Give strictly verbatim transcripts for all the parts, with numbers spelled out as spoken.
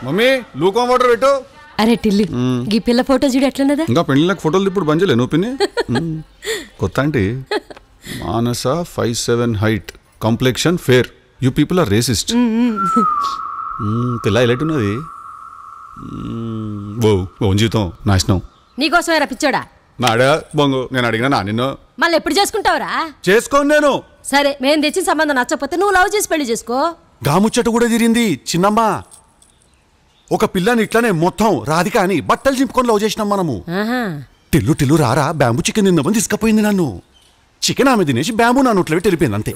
Mummy లూకం water పెట్టు. అరే టిల్లు ఈ పిల్ల ఫోటో చూడు ఎట్లున్నదా. ఇంకా పెళ్ళిళ్ళకి ఫోటోలు ఇప్పుడు బంజలే నువ్వు పిన్ని. కొత్త అంటే Manasa five seven height complexion fair you people are racist. పిల్ల హైలైట్ ఉన్నది. ఓ ఓన్ జీవితం నాశనం. నీకోసమే రప్పించాడా నాడా బొంగు నేను అడిగినా నా నిన్ను మళ్ళీ ఎప్పుడు చేసుకుంటావురా? చేసుకోను నేను. సరే మేము తెచ్చిన సంబంధం నచ్చకపోతే నువ్వు లవ్ చేసి పెళ్లి చేసుకో. గాముచ్చట కూడా తిరిగింది చిన్నమ్మ. ఒక పిల్లని ఇట్లానే మొత్తం రాధిక అని బట్టలు చింపుకొని లవ్ చేసినాం మనము. టిల్లు టిల్లు రారా బ్యాంబు చికెన్ తిందామని తీసుకుపోయింది నన్ను. చికెన్ ఆమె తినేసి బ్యాంబు నా నోట్లో పెట్టి వెళ్ళిపోయింది అంతే.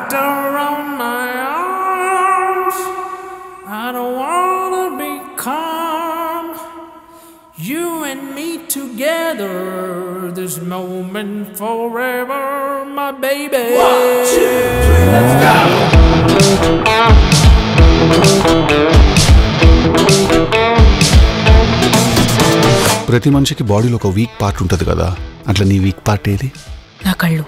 You and me together, this moment forever, my baby. One, two, three, let's go. ప్రతి మనిషికి బాడీలో ఒక వీక్ పార్ట్ ఉంటుంది కదా, అట్లా నీ వీక్ పార్ట్ ఏది? నా కళ్ళు.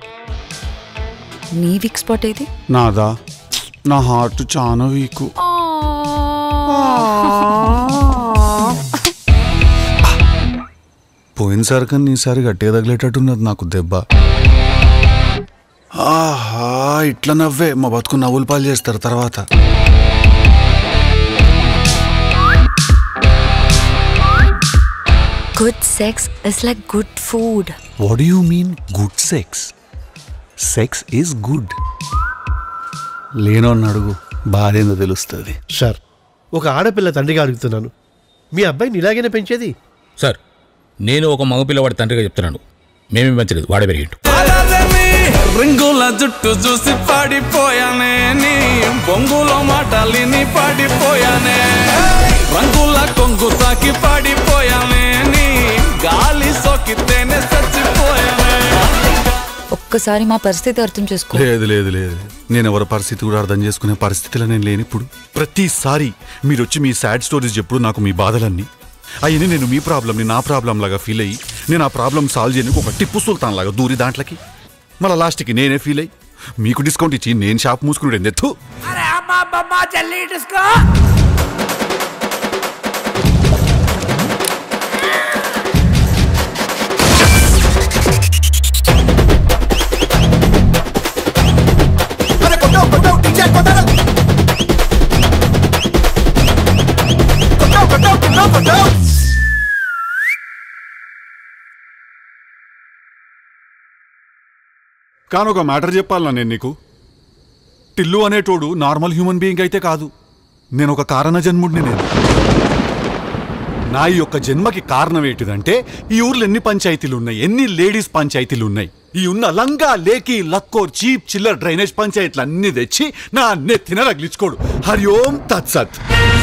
నీ వీక్ స్పాట్ ఏది? నాదా, నా హార్ట్ చాలా వీక్. పోయినసారి కన్నా ఈసారి గట్టిగా తగిలేటట్టున్నది నాకు దెబ్బ. ఆహా ఇట్లా నవ్వే మా బతుకు నవ్వులు పాలు చేస్తారు తర్వాత. Good sex is like good food. What do you mean good sex? Sex is good. లేనోని అడుగు బాధేందో తెలుస్తుంది. సార్ ఒక ఆడపిల్ల తండ్రిగా అడుగుతున్నాను, మీ అబ్బాయిని ఇలాగైనా పెంచేది? సార్ నేను ఒక మగపిల్లవాడి తండ్రిగా చెప్తున్నాను, మేమే పెంచలేదు, వాడే పెరిగిండు. రింగుల జుట్టు చూసి పాడిపోయానే, నీ బొంగులో మాటలిని పాడిపోయానే, రంగుల కొంగు తాకి పాడిపోయానే, నీ గాలి సోకితేనే చచ్చిపోయానే. ఒక్కసారి మా పరిస్థితి అర్థం చేసుకో. లేదు లేదు లేదు నేను ఎవరి పరిస్థితి కూడా అర్థం చేసుకునే పరిస్థితిలో నేను లేని. ఇప్పుడు ప్రతిసారి మీరు వచ్చి మీ సాడ్ స్టోరీస్ చెప్పుడు నాకు మీ బాధలన్నీ అయ్యి నేను మీ ప్రాబ్లమ్ని నా ప్రాబ్లం లాగా ఫీల్ అయ్యి నేను ఆ ప్రాబ్లం సాల్వ్ చేయడానికి ఒక టిప్పు సుల్తాన్ లాగా దూరి దాంట్లోకి మళ్ళీ లాస్ట్కి నేనే ఫీల్ అయ్యి మీకు డిస్కౌంట్ ఇచ్చి నేను షాప్ మూసుకుని ఎత్తు. కానీ ఒక మ్యాటర్ చెప్పాలన్నా నేను నీకు, టిల్లు అనేటోడు నార్మల్ హ్యూమన్ బీయింగ్ అయితే కాదు, నేను ఒక కారణ జన్ముడిని. నేను నా ఈ యొక్క జన్మకి కారణం ఏంటిదంటే ఈ ఊర్లో ఎన్ని పంచాయతీలు ఉన్నాయి, ఎన్ని లేడీస్ పంచాయతీలు ఉన్నాయి, ఈ ఉన్న లంగా లేకి లక్కోర్ చీప్ చిల్లర్ డ్రైనేజ్ పంచాయతీలు అన్ని తెచ్చి నా నెత్తిన రగిలించుకోడు. హరి ఓం తత్సత్.